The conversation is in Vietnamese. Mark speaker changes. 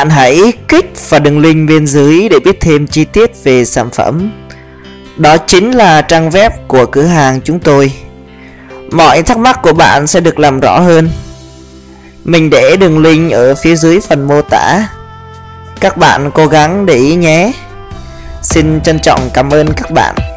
Speaker 1: bạn hãy kích vào đường link bên dưới để biết thêm chi tiết về sản phẩm. Đó chính là trang web của cửa hàng chúng tôi. Mọi thắc mắc của bạn sẽ được làm rõ hơn. Mình để đường link ở phía dưới phần mô tả. Các bạn cố gắng để ý nhé. Xin trân trọng cảm ơn các bạn.